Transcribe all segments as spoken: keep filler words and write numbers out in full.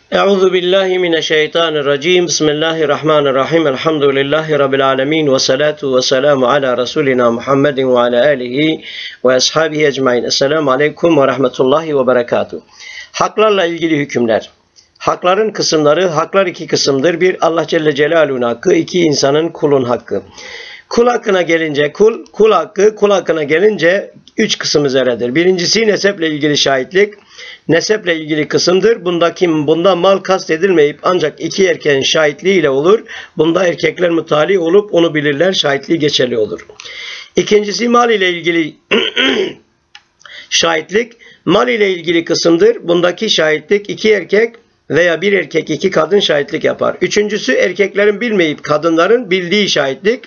Euzu billahi mineşşeytanirracim. Bismillahirrahmanirrahim. Elhamdülillahi rabbil alamin ve salatu ve selamu ala rasulina Muhammedin ve ala alihi ve ashabihi ecmaîn. Esselamu aleyküm ve rahmetullahi ve berekatuh. Haklarla ilgili hükümler. Hakların kısımları, haklar iki kısımdır. Bir, Allah Celle Celaluhu'nun hakkı. İki, insanın, kulun hakkı. Kul hakkına gelince, kul, kul hakkı, kul hakkına gelince üç kısım üzeredir. Birincisi neseple ilgili şahitlik. Neseple ilgili kısımdır. Bundaki, bunda mal kastedilmeyip ancak iki erkeğin şahitliğiyle olur. Bunda erkekler mütali olup onu bilirler. Şahitliği geçerli olur. İkincisi mal ile ilgili şahitlik. Mal ile ilgili kısımdır. Bundaki şahitlik iki erkek veya bir erkek iki kadın şahitlik yapar. Üçüncüsü erkeklerin bilmeyip kadınların bildiği şahitlik.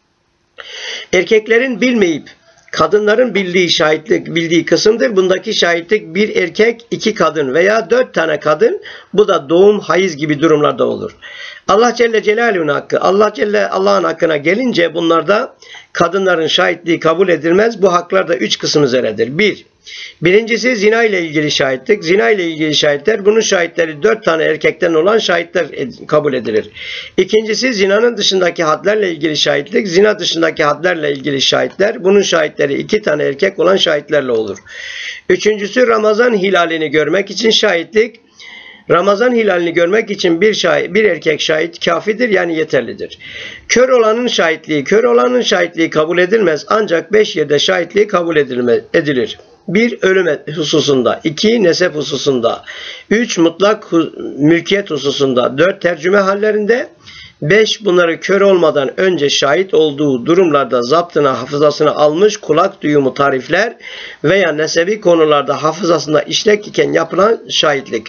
Erkeklerin bilmeyip kadınların bildiği şahitlik bildiği kısımdır. Bundaki şahitlik bir erkek, iki kadın veya dört tane kadın. Bu da doğum, hayız gibi durumlarda olur. Allah Celle Celaluhu'nun hakkı. Allah Celle Allah'ın hakkına gelince bunlarda kadınların şahitliği kabul edilmez. Bu haklar da üç kısım üzeredir. Bir, birincisi zina ile ilgili şahitlik. Zina ile ilgili şahitler, bunun şahitleri dört tane erkekten olan şahitler kabul edilir. İkincisi zinanın dışındaki hadlerle ilgili şahitlik. Zina dışındaki hadlerle ilgili şahitler, bunun şahitleri iki tane erkek olan şahitlerle olur. Üçüncüsü Ramazan hilalini görmek için şahitlik. Ramazan hilalini görmek için bir şahit, bir erkek şahit kafidir, yani yeterlidir. Kör olanın şahitliği, kör olanın şahitliği kabul edilmez, ancak beş yerde şahitliği kabul edilme, edilir. Bir, ölüm hususunda. iki, nesep hususunda. üç, mutlak mülkiyet hususunda. dört, tercüme hallerinde. beş, bunları kör olmadan önce şahit olduğu durumlarda zaptına, hafızasına almış kulak duyumu tarifler veya nesebi konularda hafızasında işlek iken yapılan şahitlik.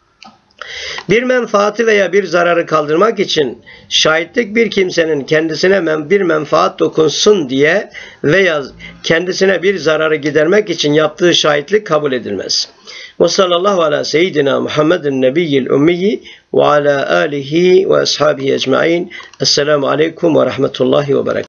Bir menfaati veya bir zararı kaldırmak için şahitlik, bir kimsenin kendisine bir menfaat dokunsun diye veya kendisine bir zararı gidermek için yaptığı şahitlik kabul edilmez. Ve sallallahu ala seyyidina Muhammedin nebiyyil ümmiyyi ve ala alihi ve ashabihi ecmaîn. Esselamu aleyküm ve rahmetullahi ve berekatuhu.